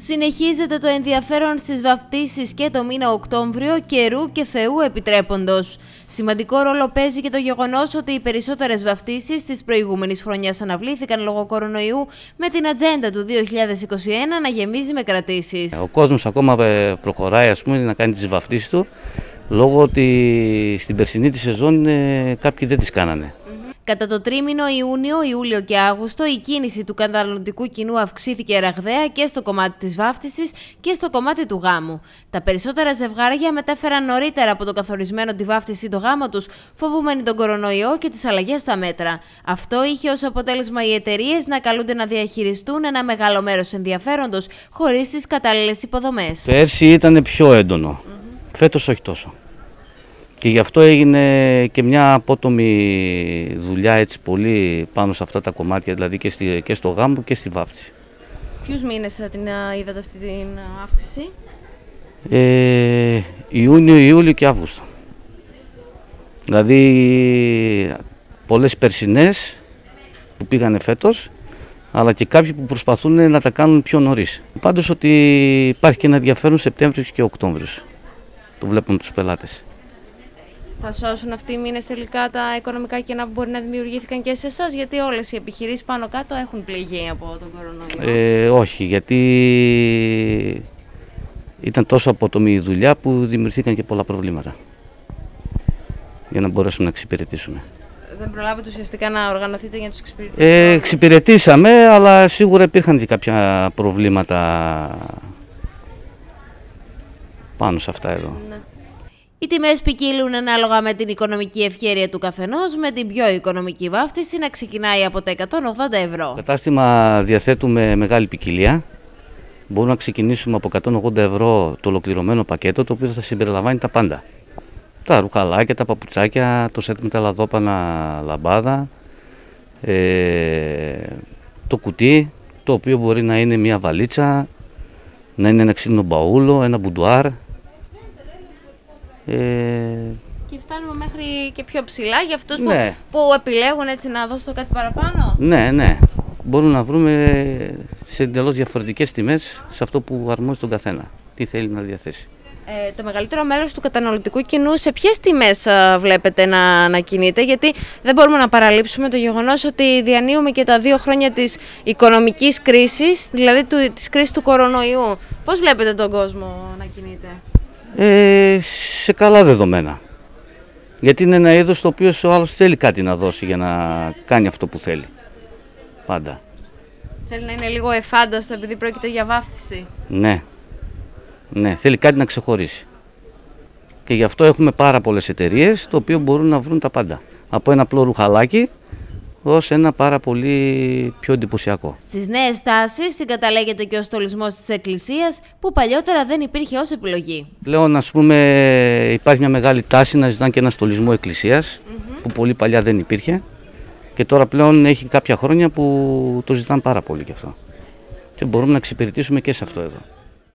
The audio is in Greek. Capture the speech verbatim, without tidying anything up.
Συνεχίζεται το ενδιαφέρον στις βαφτίσεις και το μήνα Οκτώβριο, καιρού και Θεού επιτρέποντος. Σημαντικό ρόλο παίζει και το γεγονός ότι οι περισσότερες βαφτίσεις της προηγούμενης χρονιάς αναβλήθηκαν λόγω κορονοϊού, με την ατζέντα του δύο χιλιάδες είκοσι ένα να γεμίζει με κρατήσεις. Ο κόσμος ακόμα προχωράει, ας πούμε, να κάνει τις βαφτίσεις του, λόγω ότι στην περσινή τη σεζόν κάποιοι δεν τις κάνανε. Κατά το τρίμηνο Ιούνιο, Ιούλιο και Αύγουστο, η κίνηση του καταναλωτικού κοινού αυξήθηκε ραγδαία και στο κομμάτι της βάφτισης και στο κομμάτι του γάμου. Τα περισσότερα ζευγάρια μετέφεραν νωρίτερα από το καθορισμένο τη βάφτιση το γάμο τους, φοβούμενοι τον κορονοϊό και τις αλλαγές στα μέτρα. Αυτό είχε ως αποτέλεσμα οι εταιρείες να καλούνται να διαχειριστούν ένα μεγάλο μέρος ενδιαφέροντος, χωρίς τις κατάλληλες υποδομές. Πέρσι ήταν πιο έντονο, mm-hmm. φέτος όχι τόσο. Και γι' αυτό έγινε και μια απότομη δουλειά έτσι πολύ πάνω σε αυτά τα κομμάτια, δηλαδή και, στη, και στο γάμο και στη βάφτιση. Ποιους μήνες θα την είδατε αυτή την αύξηση? Ε, Ιούνιο, Ιούλιο και Αύγουστο. Δηλαδή πολλές περσινές που πήγανε φέτος, αλλά και κάποιοι που προσπαθούν να τα κάνουν πιο νωρίς. Πάντως ότι υπάρχει και ένα ενδιαφέρον Σεπτέμβριος και Οκτώβριος. Το βλέπουμε τους πελάτες. Θα σώσουν αυτοί οι μήνες τελικά τα οικονομικά κενά που μπορεί να δημιουργήθηκαν και σε εσάς, γιατί όλες οι επιχειρήσεις πάνω κάτω έχουν πληγεί από τον κορονοϊό? Ε, όχι, γιατί ήταν τόσο απότομη η δουλειά που δημιουργήθηκαν και πολλά προβλήματα για να μπορέσουν να εξυπηρετήσουμε. Δεν προλάβετε ουσιαστικά να οργανωθείτε για να τους εξυπηρετήσετε? Ε, εξυπηρετήσαμε, αλλά σίγουρα υπήρχαν και κάποια προβλήματα πάνω σε αυτά εδώ. Ναι. Οι τιμές ποικίλουν ανάλογα με την οικονομική ευχέρεια του καθενός, με την πιο οικονομική βάφτιση να ξεκινάει από τα εκατόν ογδόντα ευρώ. Στο κατάστημα διαθέτουμε μεγάλη ποικιλία. Μπορούμε να ξεκινήσουμε από εκατόν ογδόντα ευρώ το ολοκληρωμένο πακέτο, το οποίο θα συμπεριλαμβάνει τα πάντα. Τα ρουχαλάκια, τα παπουτσάκια, το σετ με τα λαδόπανα λαμπάδα, ε, το κουτί, το οποίο μπορεί να είναι μια βαλίτσα, να είναι ένα ξύλινο μπαούλο, ένα μπουντουάρ. Ε... Και φτάνουμε μέχρι και πιο ψηλά για αυτούς ναι. που, που επιλέγουν έτσι να δώσουν κάτι παραπάνω. Ναι, ναι. Μπορούμε να βρούμε σε εντελώς διαφορετικές τιμές σε αυτό που αρμόζει τον καθένα. Τι θέλει να διαθέσει. Ε, το μεγαλύτερο μέρος του καταναλωτικού κοινού σε ποιες τιμές α, βλέπετε να, να κινείται? Γιατί δεν μπορούμε να παραλείψουμε το γεγονός ότι διανύουμε και τα δύο χρόνια της οικονομικής κρίσης, δηλαδή του, της κρίσης του κορονοϊού. Πώς βλέπετε τον κόσμο να κινείται? Ε, σε καλά δεδομένα. Γιατί είναι ένα είδος το οποίο ο άλλος θέλει κάτι να δώσει για να κάνει αυτό που θέλει. Πάντα. Θέλει να είναι λίγο εφάνταστο επειδή πρόκειται για βάφτιση. Ναι. Ναι, θέλει κάτι να ξεχωρίσει. Και γι' αυτό έχουμε πάρα πολλές εταιρείες το οποίο μπορούν να βρουν τα πάντα. Από ένα απλό ρουχαλάκι ως ένα πάρα πολύ πιο εντυπωσιακό. Στις νέες τάσεις συγκαταλέγεται και ο στολισμός της εκκλησίας, που παλιότερα δεν υπήρχε ως επιλογή. Πλέον, ας πούμε, υπάρχει μια μεγάλη τάση να ζητάνε και ένα στολισμό εκκλησίας, mm-hmm. που πολύ παλιά δεν υπήρχε, και τώρα πλέον έχει κάποια χρόνια που το ζητάνε πάρα πολύ γι' αυτό. Και μπορούμε να εξυπηρετήσουμε και σε αυτό εδώ.